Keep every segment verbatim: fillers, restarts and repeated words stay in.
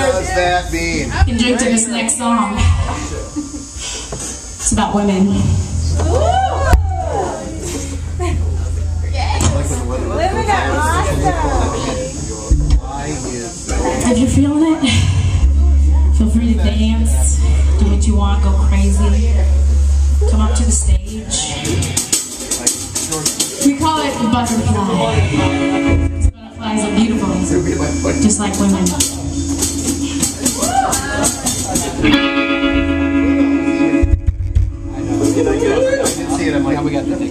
does that mean? You can drink to this next song. It's about women. Women are awesome. If you're feeling it, feel free to dance, do what you want, go crazy. Come up to the stage. We call it the butterfly. These butterflies are beautiful, just like women. I didn't see it. I'm like, how we got that?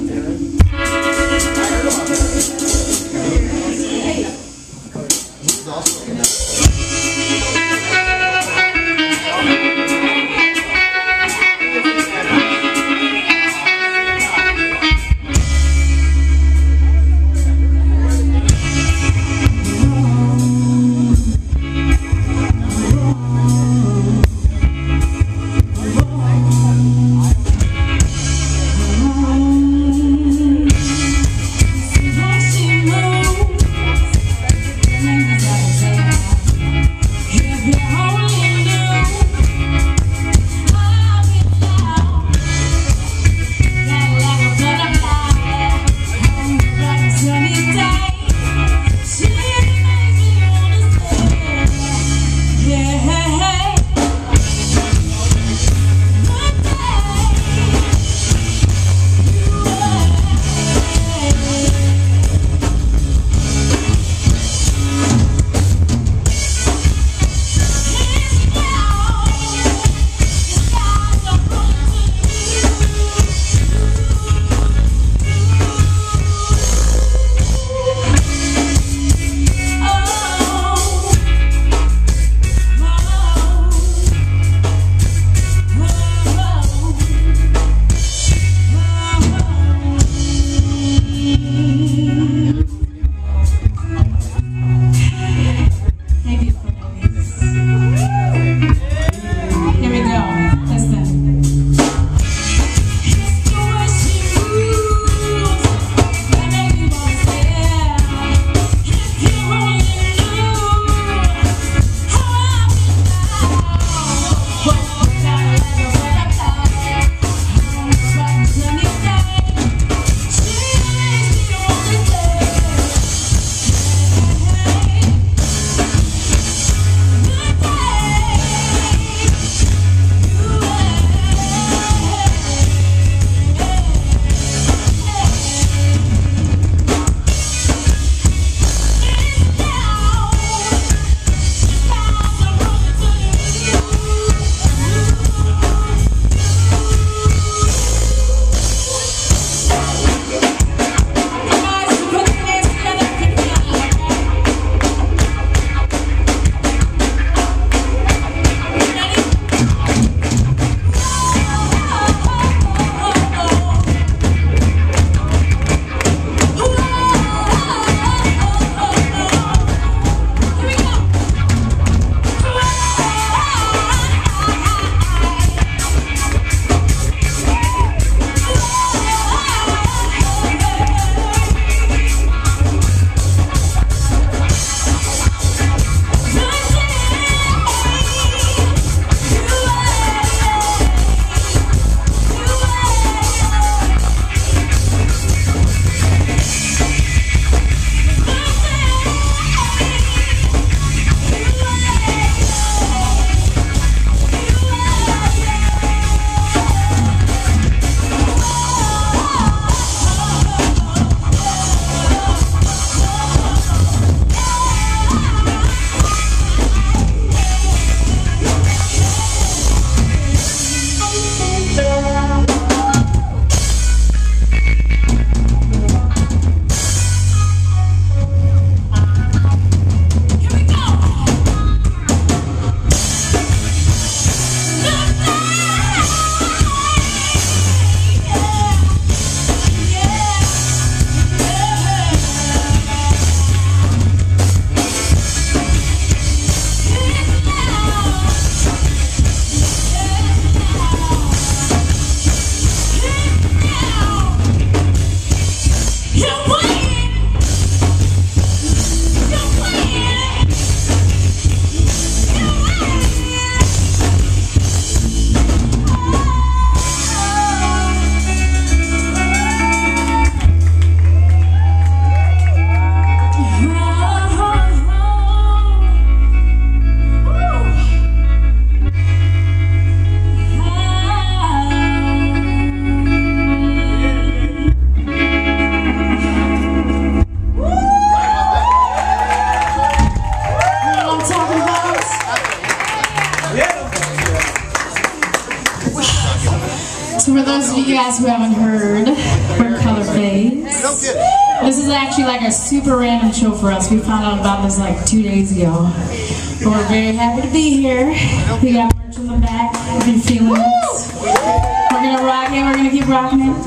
for those of you guys who haven't heard, we're Colorphase. This is actually like a super random show for us. We found out about this like two days ago. But we're very happy to be here. We got merch in the back. If you're feeling it. We're gonna rock it. We're gonna keep rocking it.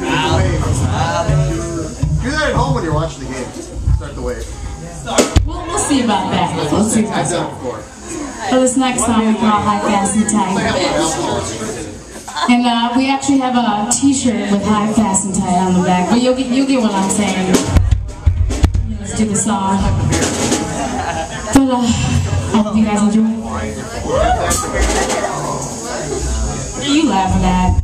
Do that at home when you're watching the game. Start the wave. We'll, we'll see about that. We'll see about I've done that. it before. For this next song, we call High, Fast, and Tight. And uh, we actually have a t-shirt with High, Fast, and Tight on the back. But you'll get, you'll get what I'm saying. Let's do the song. But uh, I hope you guys enjoy it. What are you laughing at?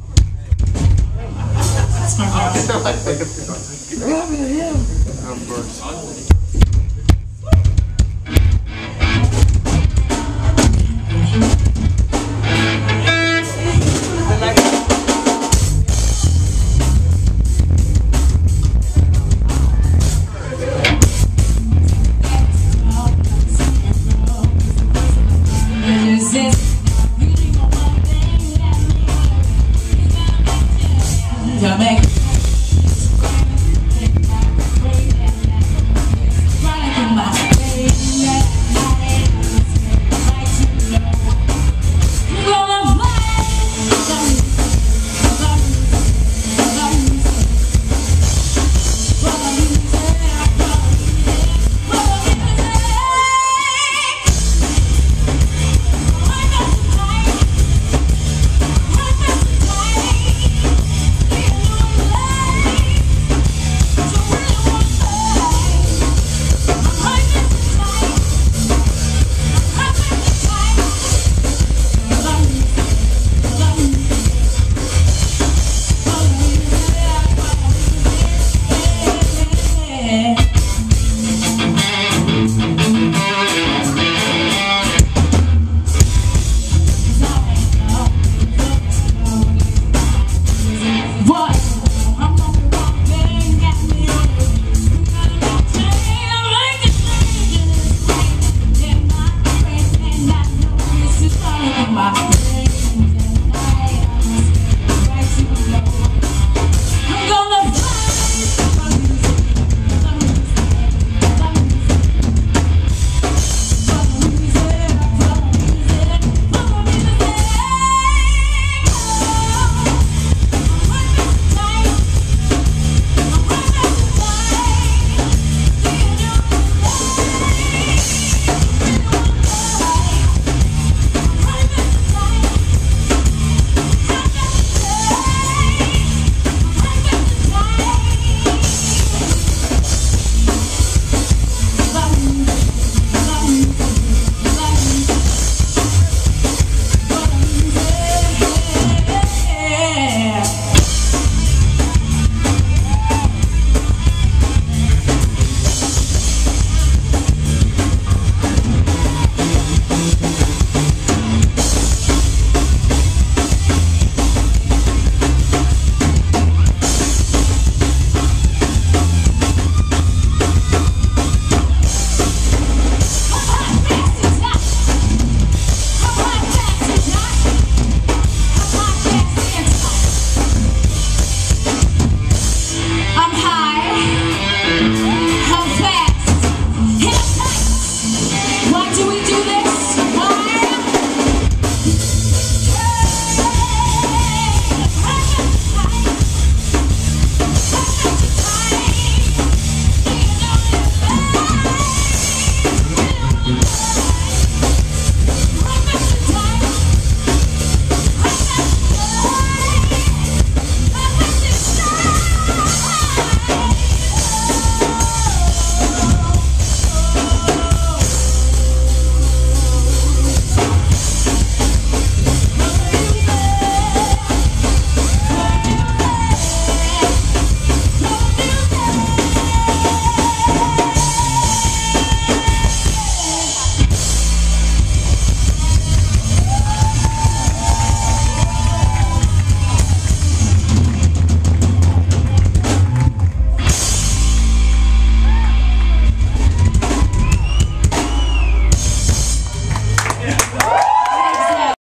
That's my mouth. You're laughing at him. Of course. Resist.